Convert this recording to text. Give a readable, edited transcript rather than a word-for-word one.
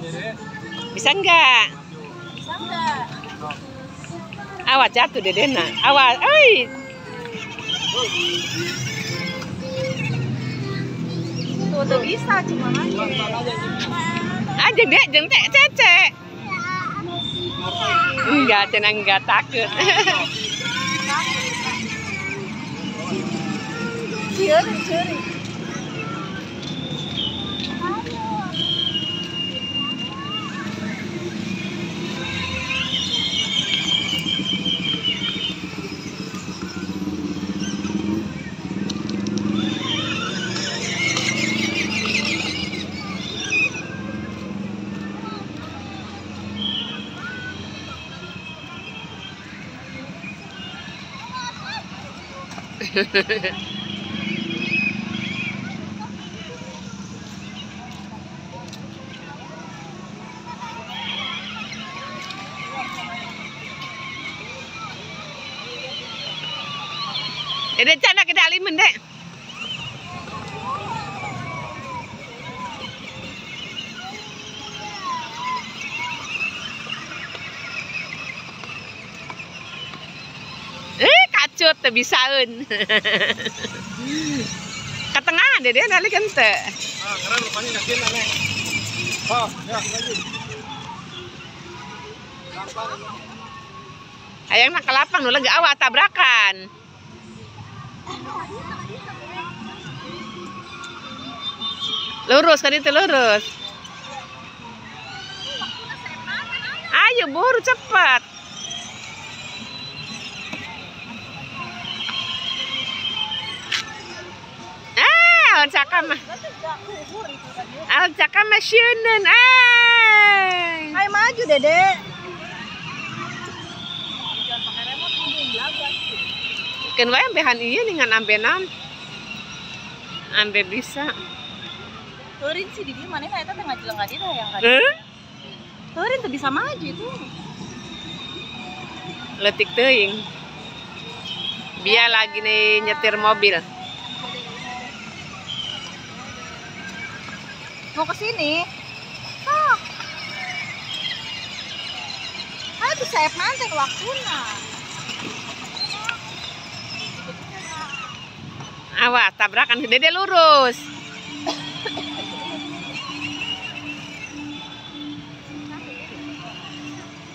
Bisa enggak? Bisa enggak? Awas jatuh Dedena. Awas. Oi. Tuh bisa cuma aja. Ajeng deh, jeng cece. Enggak, Cena enggak takut. Curi. Dede Cana kita alimen dek. Kacut teu bisaeun. Ka tengah Dede nali kan teu. Ngaran lupanya yakin aneh. Oh, ya lagi. Hayang nak ke lapang nu lega awas tabrakan. Lurus kan itu lurus. Ayo buru cepat. Al cakam mah. Al cakam mah syeuneun. Ayo maju Dede. Keun wae ambehan ieu ningan ambenan. Ambe bisa. Turin sih di dia mana eta teh ngajeleng ka dia yang kali. Turin tuh bisa maju itu. Letik teuing. Dia lagi nih nyetir mobil. Mau ke sini. Sok. Aduh saya nanti waktuna. Awas tabrakan Dede lurus.